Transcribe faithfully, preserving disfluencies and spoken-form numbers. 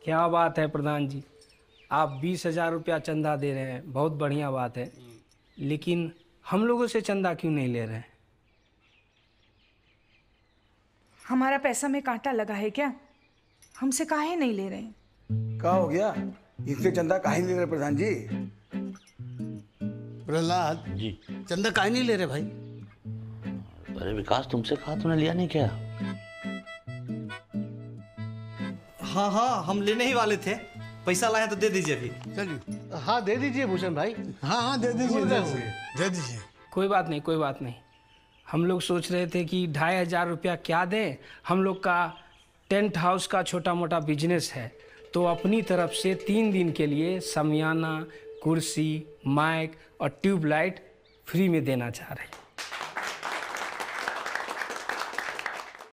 क्या बात है प्रधान जी, आप बीस हजार रुपया चंदा दे रहे हैं, बहुत बढ़िया बात है। लेकिन हम लोगों से चंदा क्यों नहीं ले रहे हैं? हमारा पैसा में कांटा लगा है क्या? हमसे काहे नहीं ले रहे हैं? क्या हो गया? इससे चंदा काहे नहीं ले रहे प्रधान जी? प्रहलाद जी, चंदा काहे नहीं ले रहे भाई? अरे विकास, तुमसे कहा तूने लिया नहीं क्या? हाँ हाँ, हम लेने ही वाले थे। पैसा लाए तो दे दीजिए अभी। चलिए। हाँ दे दीजिए भूषण भाई। हाँ हाँ दे दीजिए दे दीजिए दे दीजिए। कोई बात नहीं, कोई बात नहीं। हम लोग सोच रहे थे कि ढाई हजार रुपया क्या दें, हम लोग का टेंट हाउस का छोटा मोटा बिजनेस है, तो अपनी तरफ से तीन दिन के लिए शमियाना, कुर्सी, माइक और ट्यूबलाइट फ्री में देना चाह रहे हैं।